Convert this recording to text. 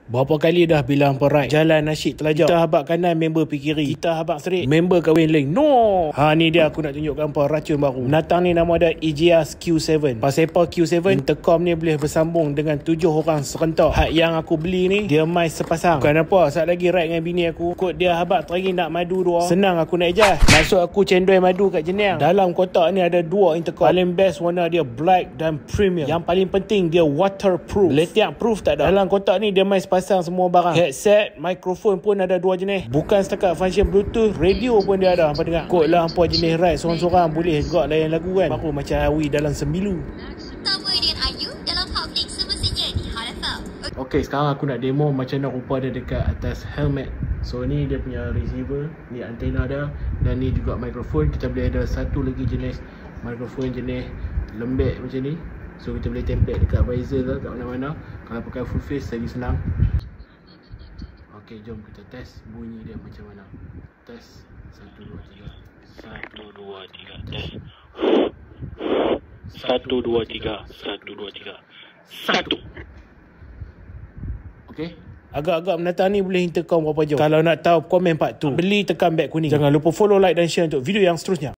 Berapa kali dah bilang perride jalan nasyid telajak. Kita habak kanan, member pergi kiri. Kita habak serik, member kahwin link. No. Ni dia aku nak tunjuk gambar racun baru. Penatang ni nama dia EGS Q7. Pasal apa Q7? Intercom ni boleh bersambung dengan 7 orang serentak. Hak yang aku beli ni, dia mic sepasang. Bukan apa, saat lagi ride dengan bini aku, kot dia habak teringin nak madu dua. Senang aku nak adjust. Maksud aku cendol madu kat jenang. Dalam kotak ni ada 2 intercom. Paling best warna dia black dan premium. Yang paling penting dia waterproof. Letiak proof tak ada. Dalam kotak ni dia mic pasang semua barang. Headset, mikrofon pun ada 2 jenis. Bukan setakat function Bluetooth, radio pun dia ada. Hampa dengar. Kot lah hampa jenis ride seorang-seorang boleh juga layan lagu kan. Baru macam Awi dalam sembilu. Sama dengan Ayu dalam Public semestinya di Hot FM. Okay, sekarang aku nak demo macam mana rupa dia dekat atas helmet. So ni dia punya receiver, ni antena dia, dan ni juga mikrofon. Kita boleh ada satu lagi jenis mikrofon jenis lembek macam ni. So kita boleh template dekat visor ke kat mana-mana. Kalau pakai full face lagi senang. Okay, jom kita test bunyi dia macam mana. Test 1 2 3. 1 2 3 test. 1 2 3. 1 2 3. 1. Okay. Agak-agak menatang ni boleh intercom berapa jauh. Kalau nak tahu komen part 2, beli tekan beg kuning. Jangan lupa follow, like dan share untuk video yang seterusnya.